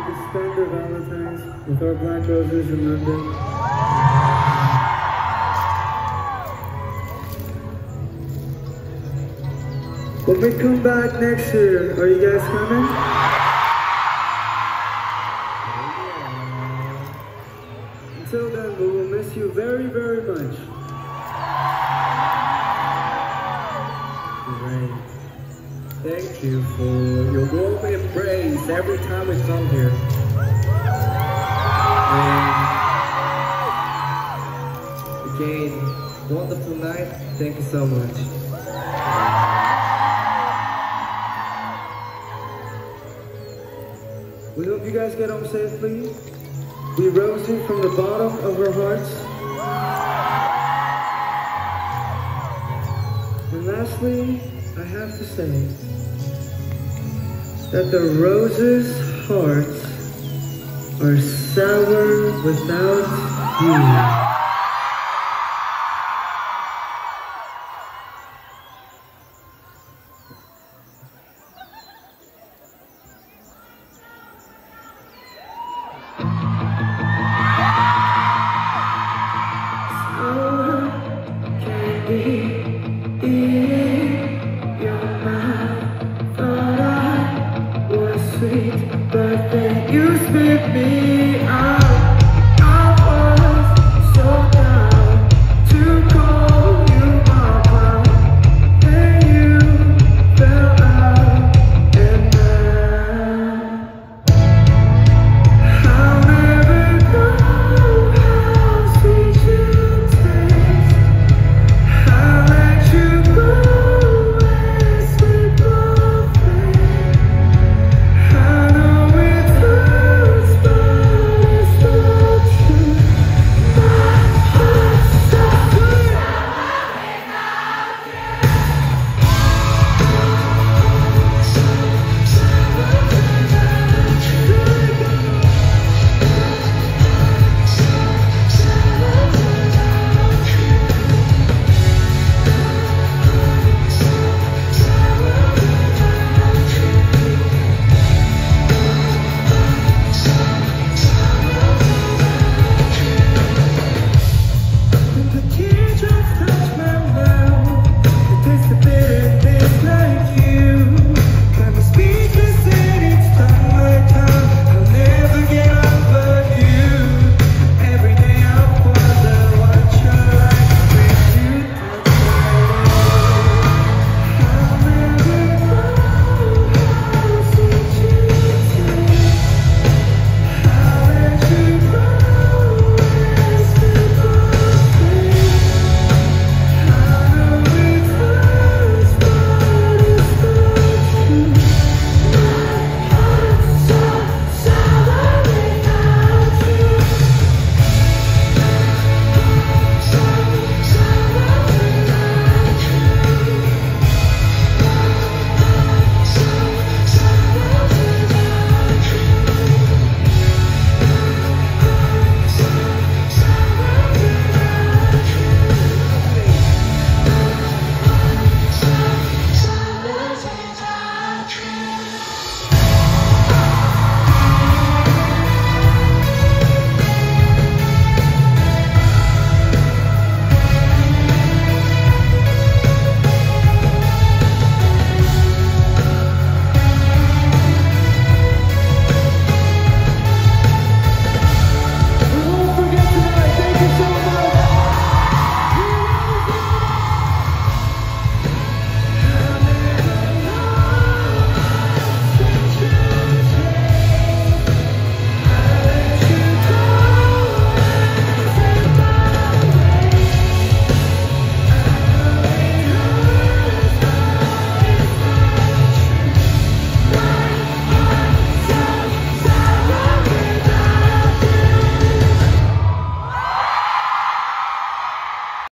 they could spend their Valentine's with our Black Roses in London. When we come back next year, are you guys coming? Until then, we will miss you very, very much. Great. Thank you for your warm embrace every time we come here. And again, wonderful night. Thank you so much. We hope you guys get home safely. We rose you from the bottom of our hearts. And lastly, I have to say that the Roses' hearts are sour without you. But then you split me up.